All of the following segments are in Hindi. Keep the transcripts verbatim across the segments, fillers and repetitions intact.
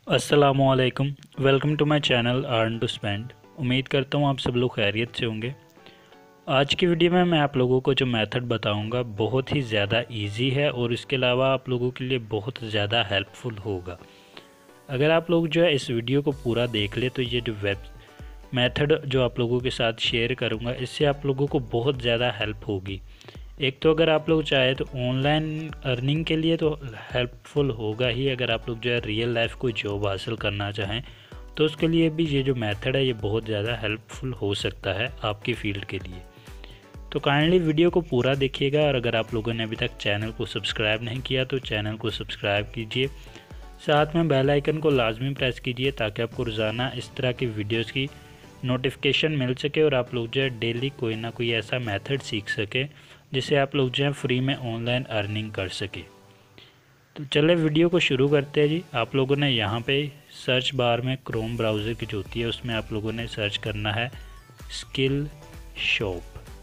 अस्सलामुअलैकुम। Welcome to my channel earn to spend. उम्मीद करता हूँ आप सब लोग खैरियत से होंगे। आज की वीडियो में मैं आप लोगों को जो मेथड बताऊंगा बहुत ही ज़्यादा इजी है और इसके अलावा आप लोगों के लिए बहुत ज़्यादा हेल्पफुल होगा। अगर आप लोग जो है इस वीडियो को पूरा देख ले तो ये जो वेब मेथड जो आप लोगों के साथ शेयर करूँगा इससे आप लोगों को बहुत ज़्यादा हेल्प होगी। एक तो अगर आप लोग चाहे तो ऑनलाइन अर्निंग के लिए तो हेल्पफुल होगा ही। अगर आप लोग जो है रियल लाइफ कोई जॉब हासिल करना चाहें तो उसके लिए भी ये जो मेथड है ये बहुत ज़्यादा हेल्पफुल हो सकता है आपकी फ़ील्ड के लिए। तो काइंडली वीडियो को पूरा देखिएगा और अगर आप लोगों ने अभी तक चैनल को सब्सक्राइब नहीं किया तो चैनल को सब्सक्राइब कीजिए, साथ में बेल आइकन को लाजमी प्रेस कीजिए ताकि आपको रोज़ाना इस तरह की वीडियोज़ की नोटिफिकेशन मिल सके और आप लोग जो है डेली कोई ना कोई ऐसा मेथड सीख सके जिससे आप लोग जो है फ्री में ऑनलाइन अर्निंग कर सके। तो चले वीडियो को शुरू करते हैं जी। आप लोगों ने यहाँ पे सर्च बार में क्रोम ब्राउज़र की जो होती है उसमें आप लोगों ने सर्च करना है skill shop,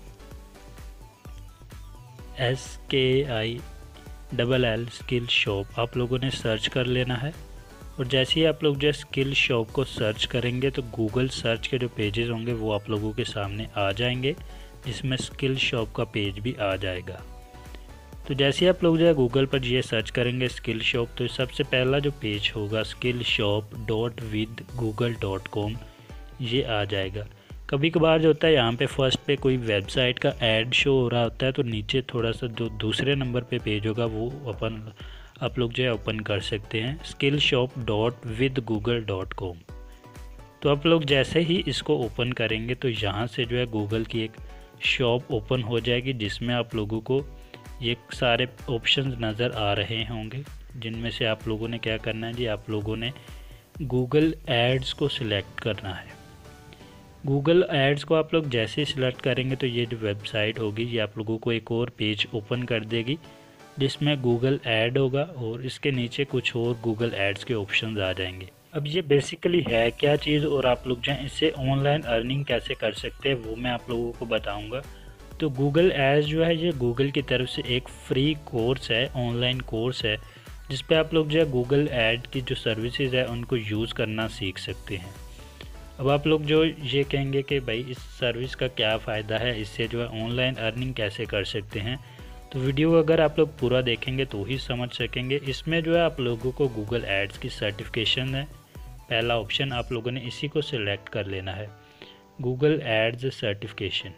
S K I double L skill shop आप लोगों ने सर्च कर लेना है। और जैसे ही आप लोग जो स्किल शॉप को सर्च करेंगे तो गूगल सर्च के जो पेजेस होंगे वो आप लोगों के सामने आ जाएंगे, जिसमें स्किल शॉप का पेज भी आ जाएगा। तो जैसे ही आप लोग जो है गूगल पर ये सर्च करेंगे स्किल शॉप तो सबसे पहला जो पेज होगा skill shop dot with Google dot com ये आ जाएगा। कभी कभार जो होता है यहाँ पे फर्स्ट पे कोई वेबसाइट का ऐड शो हो रहा होता है तो नीचे थोड़ा सा जो दूसरे नंबर पे पेज होगा वो अपन आप लोग जो है ओपन कर सकते हैं, skill shop dot with Google dot com. तो आप लोग जैसे ही इसको ओपन करेंगे तो यहाँ से जो है गूगल की एक शॉप ओपन हो जाएगी जिसमें आप लोगों को ये सारे ऑप्शंस नज़र आ रहे होंगे, जिनमें से आप लोगों ने क्या करना है जी, आप लोगों ने गूगल एड्स को सिलेक्ट करना है। गूगल एड्स को आप लोग जैसे ही सिलेक्ट करेंगे तो ये जो वेबसाइट होगी ये आप लोगों को एक और पेज ओपन कर देगी जिसमें गूगल ऐड होगा और इसके नीचे कुछ और गूगल एड्स के ऑप्शंस आ जाएंगे। अब ये बेसिकली है क्या चीज़ और आप लोग जो हैं इससे ऑनलाइन अर्निंग कैसे कर सकते हैं वो मैं आप लोगों को बताऊंगा। तो गूगल एड्स जो है ये गूगल की तरफ से एक फ्री कोर्स है, ऑनलाइन कोर्स है जिस पे आप लोग जो है गूगल ऐड की जो सर्विसेज है उनको यूज़ करना सीख सकते हैं। अब आप लोग जो ये कहेंगे कि भाई इस सर्विस का क्या फ़ायदा है, इससे जो है ऑनलाइन अर्निंग कैसे कर सकते हैं, तो वीडियो अगर आप लोग पूरा देखेंगे तो ही समझ सकेंगे। इसमें जो है आप लोगों को गूगल एड्स की सर्टिफिकेशन है, पहला ऑप्शन आप लोगों ने इसी को सिलेक्ट कर लेना है, गूगल एड्स सर्टिफिकेशन।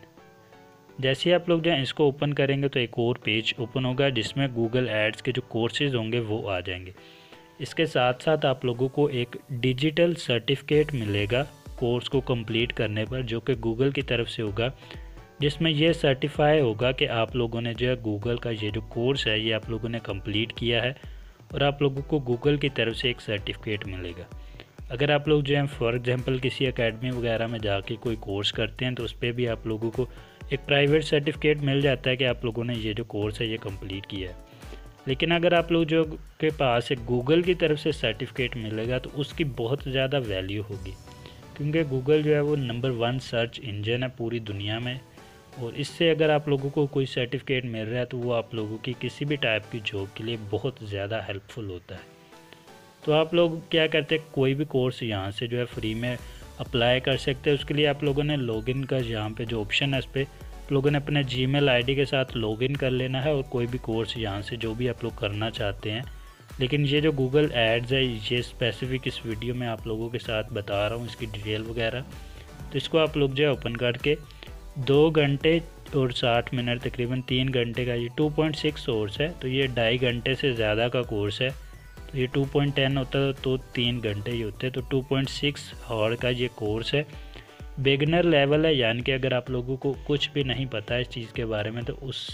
जैसे ही आप लोग जो है इसको ओपन करेंगे तो एक और पेज ओपन होगा जिसमें गूगल एड्स के जो कोर्सेज़ होंगे वो आ जाएंगे। इसके साथ साथ आप लोगों को एक डिजिटल सर्टिफिकेट मिलेगा कोर्स को कंप्लीट करने पर, जो कि गूगल की तरफ से होगा, जिसमें यह सर्टिफाई होगा कि आप लोगों ने जो है गूगल का ये जो कोर्स है ये आप लोगों ने कंप्लीट किया है और आप लोगों को गूगल की तरफ से एक सर्टिफिकेट मिलेगा। अगर आप लोग जो है फॉर एग्जांपल किसी एकेडमी वगैरह में जाके कोई कोर्स करते हैं तो उस पर भी आप लोगों को एक प्राइवेट सर्टिफिकेट मिल जाता है कि आप लोगों ने ये जो कोर्स है ये कंप्लीट किया है। लेकिन अगर आप लोग जो के पास एक गूगल की तरफ से सर्टिफिकेट मिलेगा तो उसकी बहुत ज़्यादा वैल्यू होगी, क्योंकि गूगल जो है वो नंबर वन सर्च इंजन है पूरी दुनिया में और इससे अगर आप लोगों को कोई सर्टिफिकेट मिल रहा है तो वो आप लोगों की किसी भी टाइप की जॉब के लिए बहुत ज़्यादा हेल्पफुल होता है। तो आप लोग क्या करते हैं, कोई भी कोर्स यहाँ से जो है फ्री में अप्लाई कर सकते हैं। उसके लिए आप लोगों ने लॉगिन का यहाँ पे जो ऑप्शन है इस पर आप लोगों ने अपने जीमेल आईडी के साथ लॉगिन कर लेना है और कोई भी कोर्स यहाँ से जो भी आप लोग करना चाहते हैं। लेकिन ये जो गूगल एड्स है ये स्पेसिफिक इस वीडियो में आप लोगों के साथ बता रहा हूँ इसकी डिटेल वगैरह। तो इसको आप लोग जो है ओपन करके दो घंटे और साठ मिनट तकरीबन तीन घंटे का ये टू पॉइंट सिक्स कोर्स है, तो ये ढाई घंटे से ज़्यादा का कोर्स है। तो ये टू पॉइंट टेन होता तो तीन घंटे ही होते, तो टू पॉइंट सिक्स आवर का ये कोर्स है। बिगनर लेवल है, यानी कि अगर आप लोगों को कुछ भी नहीं पता है इस चीज़ के बारे में तो उस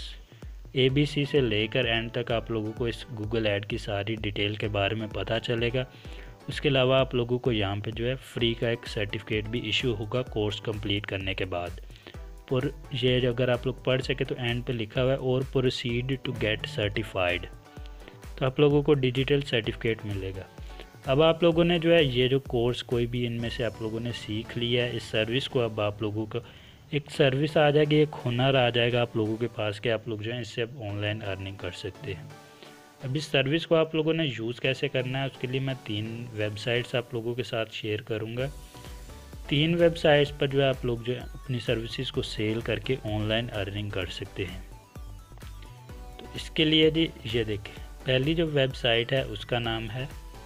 ए बी सी से लेकर एंड तक आप लोगों को इस गूगल ऐड की सारी डिटेल के बारे में पता चलेगा। उसके अलावा आप लोगों को यहाँ पे जो है फ्री का एक सर्टिफिकेट भी इशू होगा कोर्स कंप्लीट करने के बाद। और ये अगर आप लोग पढ़ सके तो एंड पे लिखा हुआ है और प्रोसीड टू गेट सर्टिफाइड, तो आप लोगों को डिजिटल सर्टिफिकेट मिलेगा। अब आप लोगों ने जो है ये जो कोर्स कोई भी इनमें से आप लोगों ने सीख लिया है, इस सर्विस को अब आप लोगों को एक सर्विस आ जाएगी, एक हुनर आ जाएगा आप लोगों के पास कि आप लोग जो है इससे अब ऑनलाइन अर्निंग कर सकते हैं। अब इस सर्विस को आप लोगों ने यूज़ कैसे करना है, उसके लिए मैं तीन वेबसाइट्स आप लोगों के साथ शेयर करूँगा। तीन वेबसाइट्स पर जो है आप लोग जो है अपनी सर्विसेज को सेल करके ऑनलाइन अर्निंग कर सकते हैं। तो इसके लिए जी ये देखें, पहली जो वेबसाइट है उसका नाम है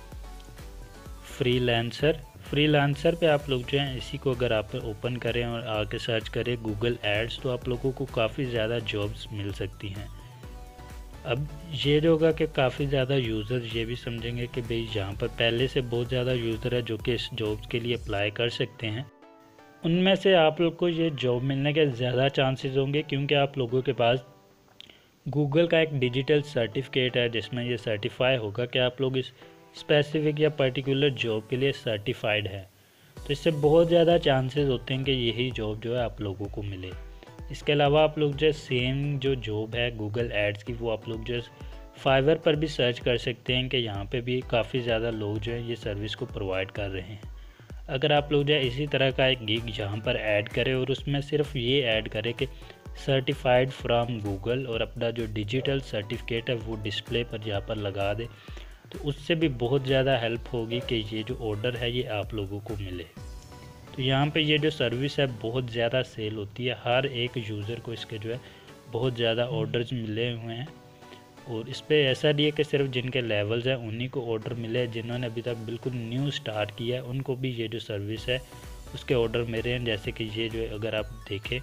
फ्रीलांसर। फ्रीलांसर पे आप लोग जो हैं इसी को अगर आप ओपन करें और आके सर्च करें गूगल एड्स, तो आप लोगों को काफ़ी ज़्यादा जॉब्स मिल सकती हैं। अब ये जो होगा कि काफ़ी ज़्यादा यूज़र ये भी समझेंगे कि भाई यहाँ पर पहले से बहुत ज़्यादा यूज़र है जो कि इस जॉब्स के लिए अप्लाई कर सकते हैं। उनमें से आप लोग को ये जॉब मिलने के ज़्यादा चांसेस होंगे, क्योंकि आप लोगों के पास गूगल का एक डिजिटल सर्टिफिकेट है जिसमें ये सर्टिफाई होगा कि आप लोग इस स्पेसिफिक या पर्टिकुलर जॉब के लिए सर्टिफाइड है। तो इससे बहुत ज़्यादा चांसेस होते हैं कि यही जॉब जो है आप लोगों को मिले। इसके अलावा आप लोग जो सेम जो जॉब है गूगल एड्स की, वो आप लोग जो फाइवर पर भी सर्च कर सकते हैं कि यहाँ पे भी काफ़ी ज़्यादा लोग जो है ये सर्विस को प्रोवाइड कर रहे हैं। अगर आप लोग जो है इसी तरह का एक गिग यहाँ पर ऐड करें और उसमें सिर्फ ये ऐड करें कि सर्टिफाइड फ्रॉम गूगल और अपना जो डिजिटल सर्टिफिकेट है वो डिस्प्ले पर यहाँ पर लगा दे, तो उससे भी बहुत ज़्यादा हेल्प होगी कि ये जो ऑर्डर है ये आप लोगों को मिले। तो यहाँ पे ये जो सर्विस है बहुत ज़्यादा सेल होती है, हर एक यूज़र को इसके जो है बहुत ज़्यादा ऑर्डर्स मिले हुए हैं। और इस पर ऐसा नहीं है कि सिर्फ जिनके लेवल्स हैं उन्हीं को ऑर्डर मिले, जिन्होंने अभी तक बिल्कुल न्यू स्टार्ट किया है उनको भी ये जो सर्विस है उसके ऑर्डर मिले हैं। जैसे कि ये जो है अगर आप देखें,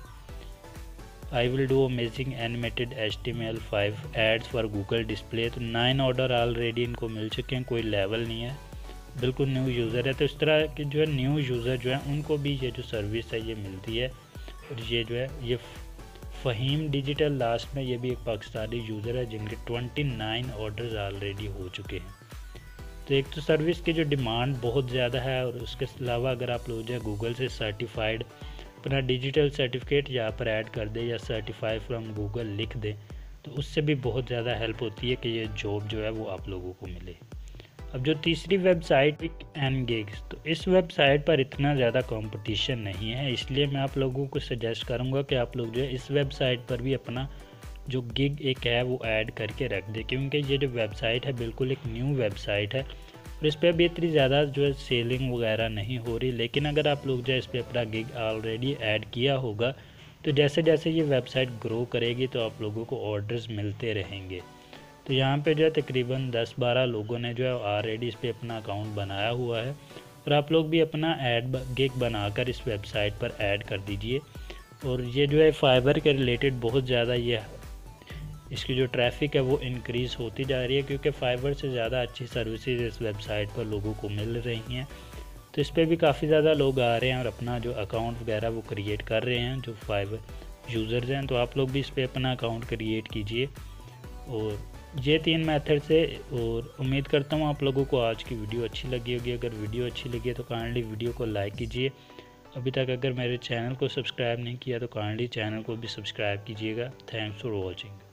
I will do amazing animated H T M L five ads for Google display, तो नाइन ऑर्डर ऑलरेडी इनको मिल चुके हैं, कोई लेवल नहीं है, बिल्कुल न्यू यूज़र है। तो इस तरह के जो है न्यू यूज़र जो है उनको भी ये जो सर्विस है ये मिलती है। और ये जो है ये फ़हीम डिजिटल लास्ट में ये भी एक पाकिस्तानी यूज़र है जिनके उनतीस ऑर्डर्स ऑलरेडी हो चुके हैं। तो एक तो सर्विस की जो डिमांड बहुत ज़्यादा है, और उसके अलावा अगर आप लोग जो है गूगल से सर्टिफाइड अपना डिजिटल सर्टिफिकेट यहाँ पर ऐड कर दे या सर्टिफाई फ्रॉम गूगल लिख दें, तो उससे भी बहुत ज़्यादा हेल्प होती है कि ये जॉब जो है वो आप लोगों को मिले। अब जो तीसरी वेबसाइट क्विक एंड गिग्स, तो इस वेबसाइट पर इतना ज़्यादा कंपटीशन नहीं है, इसलिए मैं आप लोगों को सजेस्ट करूँगा कि आप लोग जो है इस वेबसाइट पर भी अपना जो गिग एक है वो ऐड करके रख दें, क्योंकि ये जो वेबसाइट है बिल्कुल एक न्यू वेबसाइट है और इस पर अभी इतनी ज़्यादा जो है सेलिंग वगैरह नहीं हो रही। लेकिन अगर आप लोग जो है इस पर अपना गिग ऑलरेडी ऐड किया होगा, तो जैसे जैसे ये वेबसाइट ग्रो करेगी तो आप लोगों को ऑर्डर्स मिलते रहेंगे। तो यहाँ पे जो है तकरीबन दस बारह लोगों ने जो है ऑलरेडी इस पर अपना अकाउंट बनाया हुआ है, और आप लोग भी अपना ऐड गिग बनाकर इस वेबसाइट पर ऐड कर दीजिए। और ये जो है फाइबर के रिलेटेड बहुत ज़्यादा ये इसकी जो ट्रैफिक है वो इंक्रीज़ होती जा रही है, क्योंकि फाइबर से ज़्यादा अच्छी सर्विसेज इस वेबसाइट पर लोगों को मिल रही हैं। तो इस पर भी काफ़ी ज़्यादा लोग आ रहे हैं और अपना जो अकाउंट वगैरह वो क्रिएट कर रहे हैं जो फाइबर यूज़र्स हैं। तो आप लोग भी इस पर अपना अकाउंट क्रिएट कीजिए। और ये तीन मेथड से, और उम्मीद करता हूँ आप लोगों को आज की वीडियो अच्छी लगी होगी। अगर वीडियो अच्छी लगी है तो काइंडली वीडियो को लाइक कीजिए। अभी तक अगर मेरे चैनल को सब्सक्राइब नहीं किया तो काइंडली चैनल को भी सब्सक्राइब कीजिएगा। Thanks for watching.